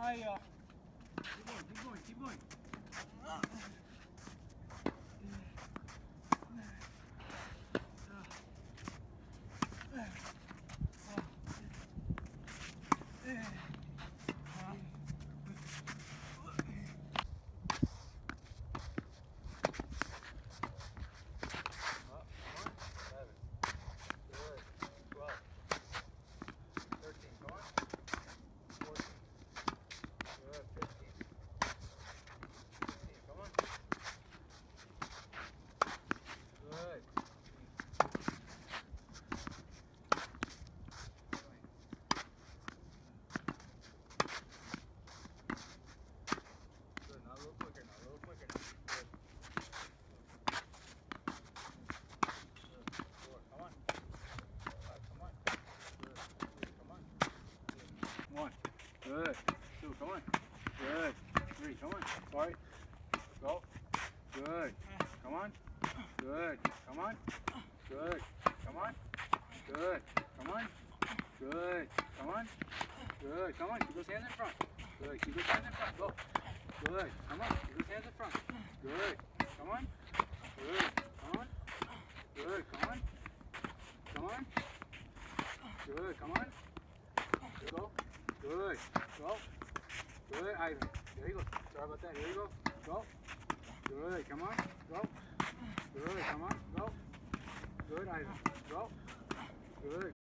Keep going, keep going. One. Good. Two. Come on. Good. Three. Come on. Sorry. Go. Good. Come on. Good. Come on. Good. Come on. Good. Come on. Good. Come on. Good. Come on. Keep those hands in front. Good. Keep those hands in front. Go. Good. Come on. Keep those hands in front. Good. Come on. Good. Come on. Good. Come on. Come on. Good. Come on. Go. Good. Go. Good, Ivan. There you go. Sorry about that. Here you go. Go. Good. Come on. Go. Good. Come on. Go. Good, Ivan. Go. Good.